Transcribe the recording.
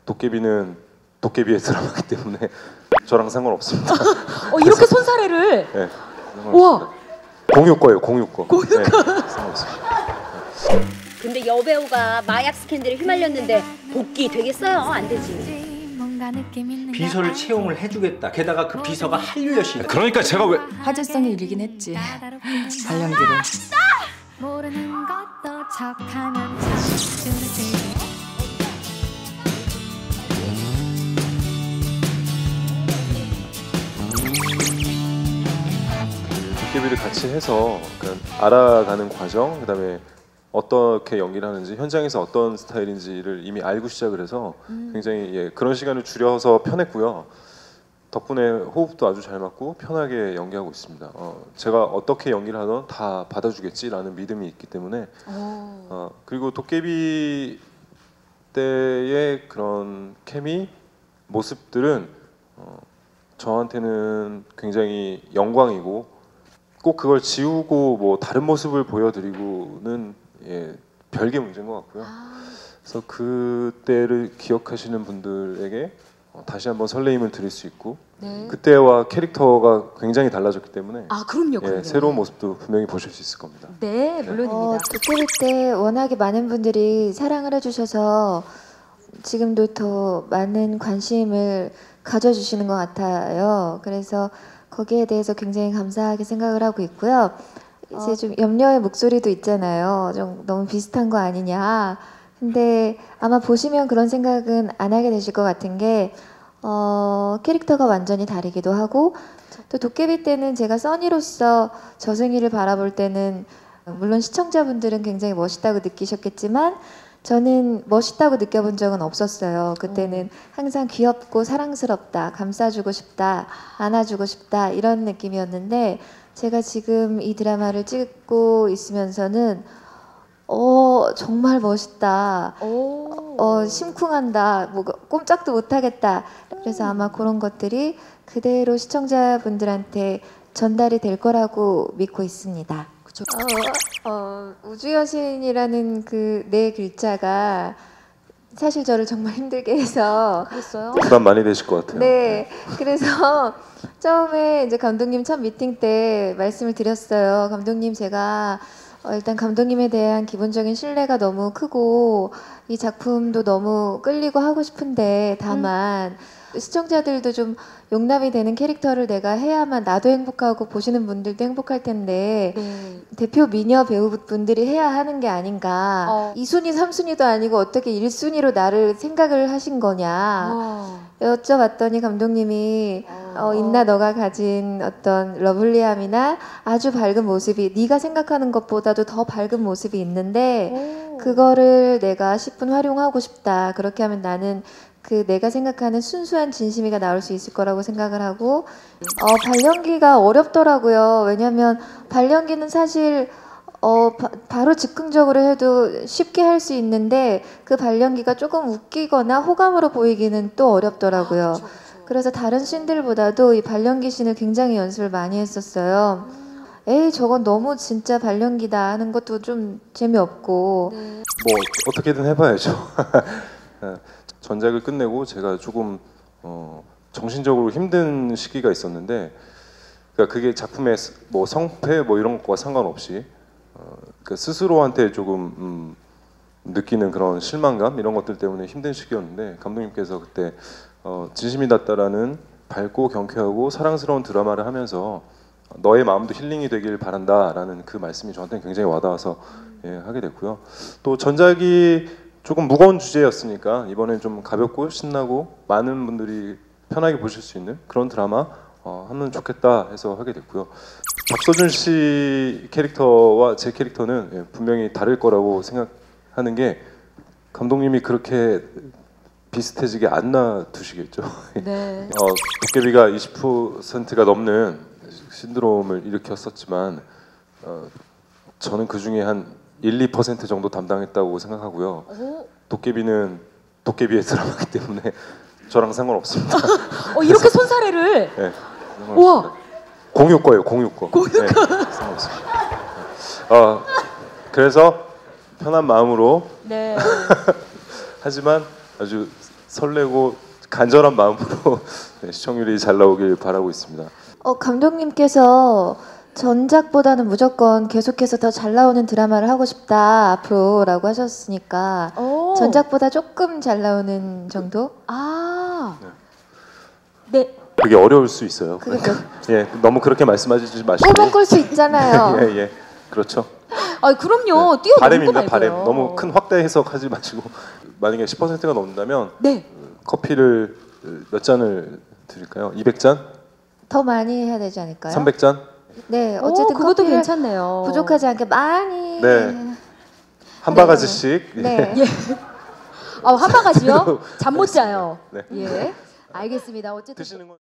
도깨비는 도깨비의 드라마이기 때문에 저랑 상관없습니다. 이렇게 손사래를. 네, 우와. 공유 거예요, 공유 거. 공유 거. 네, 상관없습니다. 근데 여배우가 마약 스캔들에 휘말렸는데 복귀 되겠어요? 안 되지. 비서를 채용을 해주겠다. 게다가 그 비서가 한류 여신. 그러니까 제가 왜 화제성이 일리긴 했지. 발연기로. 모르는 것도 척하면 도깨비를 같이 해서 그러니까 알아가는 과정, 그다음에 어떻게 연기를 하는지, 현장에서 어떤 스타일인지를 이미 알고 시작을 해서 굉장히 그런 시간을 줄여서 편했고요. 덕분에 호흡도 아주 잘 맞고 편하게 연기하고 있습니다. 제가 어떻게 연기를 하든 다 받아주겠지라는 믿음이 있기 때문에 그리고 도깨비 때의 그런 케미 모습들은 저한테는 굉장히 영광이고 꼭 그걸 지우고 뭐 다른 모습을 보여드리고는 별개 문제인 것 같고요. 그래서 그때를 기억하시는 분들에게 다시 한번 설레임을 드릴 수 있고 그때와 캐릭터가 굉장히 달라졌기 때문에 그럼요. 새로운 모습도 분명히 보실 수 있을 겁니다. 네, 물론입니다. 도깨비 때 워낙에 많은 분들이 사랑을 해주셔서 지금도 더 많은 관심을 가져주시는 것 같아요. 그래서 거기에 대해서 굉장히 감사하게 생각을 하고 있고요. 이제 좀 염려의 목소리도 있잖아요. 좀 너무 비슷한 거 아니냐. 근데 아마 보시면 그런 생각은 안 하게 되실 것 같은 게 캐릭터가 완전히 다르기도 하고 또 도깨비 때는 제가 써니로서 저승이를 바라볼 때는 물론 시청자분들은 굉장히 멋있다고 느끼셨겠지만 저는 멋있다고 느껴본 적은 없었어요. 그때는 항상 귀엽고 사랑스럽다, 감싸주고 싶다, 안아주고 싶다 이런 느낌이었는데 제가 지금 이 드라마를 찍고 있으면서는 정말 멋있다, 심쿵한다, 뭐 꼼짝도 못하겠다. 그래서 아마 그런 것들이 그대로 시청자분들한테 전달이 될 거라고 믿고 있습니다. 우주여신이라는 그 네 글자가 사실 저를 정말 힘들게 해서 그랬어요? 부담 많이 되실 것 같아요. 네, 그래서 처음에 이제 감독님 첫 미팅 때 말씀을 드렸어요. 감독님, 제가 일단 감독님에 대한 기본적인 신뢰가 너무 크고 이 작품도 너무 끌리고 하고 싶은데 다만 시청자들도 좀 용납이 되는 캐릭터를 내가 해야만 나도 행복하고 보시는 분들도 행복할 텐데 대표 미녀 배우분들이 해야 하는 게 아닌가. 2순위, 3순위도 아니고 어떻게 1순위로 나를 생각을 하신 거냐 여쭤봤더니 감독님이 인나 너가 가진 어떤 러블리함이나 아주 밝은 모습이 네가 생각하는 것보다도 더 밝은 모습이 있는데 그거를 내가 10분 활용하고 싶다. 그렇게 하면 나는 그 내가 생각하는 순수한 진심이가 나올 수 있을 거라고 생각을 하고 발연기가 어렵더라고요. 왜냐하면 발연기는 사실 바로 즉흥적으로 해도 쉽게 할 수 있는데 그 발연기가 조금 웃기거나 호감으로 보이기는 또 어렵더라고요. 그래서 다른 씬들보다도 이 발연기 씬을 굉장히 연습을 많이 했었어요. 에이 저건 너무 진짜 발연기다 하는 것도 좀 재미없고 뭐 어떻게든 해봐야죠. 전작을 끝내고 제가 조금 정신적으로 힘든 시기가 있었는데 그러니까 그게 작품의 뭐 성패 뭐 이런 것과 상관없이 그 스스로한테 조금 느끼는 그런 실망감 이런 것들 때문에 힘든 시기였는데 감독님께서 그때 진심이 닿다라는 밝고 경쾌하고 사랑스러운 드라마를 하면서 너의 마음도 힐링이 되길 바란다라는 그 말씀이 저한테는 굉장히 와닿아서 하게 됐고요. 또 전작이 조금 무거운 주제였으니까 이번엔 좀 가볍고 신나고 많은 분들이 편하게 보실 수 있는 그런 드라마 하면 좋겠다 해서 하게 됐고요. 박서준 씨 캐릭터와 제 캐릭터는 분명히 다를 거라고 생각하는 게 감독님이 그렇게 비슷해지게 안 놔두시겠죠. 네. 도깨비가 20%가 넘는 신드롬을 일으켰었지만 저는 그 중에 한 1, 2% 정도 담당했다고 생각하고요. 도깨비는 도깨비의 드라마이기 때문에 저랑 상관없습니다. 이렇게 손사래를. 네, 우와. 공유 거예요, 공유 거. 네, 상관없습니다. 그래서 편한 마음으로 네. 하지만 아주 설레고 간절한 마음으로 네, 시청률이 잘 나오길 바라고 있습니다. 감독님께서 전작보다는 무조건 계속해서 더 잘 나오는 드라마를 하고 싶다 앞으로라고 하셨으니까 오. 전작보다 조금 잘 나오는 정도? 아. 네. 그게 어려울 수 있어요. 그게 예, 너무 그렇게 말씀하시지 마시고. 꿈은 꿀 수 있잖아요. 예, 예, 그렇죠. 아, 그럼요. 뛰어넘는 거 바램입니다, 말고요. 바램. 너무 큰 확대 해석하지 마시고 만약에 10%가 넘는다면 네. 커피를 몇 잔을 드릴까요? 200잔? 더 많이 해야 되지 않을까요? 300잔? 네, 오, 어쨌든 그것도 커피를 괜찮네요. 부족하지 않게 많이. 네. 한 바가지씩. 네. 예. 한 바가지요? 잠 못 자요. 네. 예. 알겠습니다. 어쨌든 드시는 건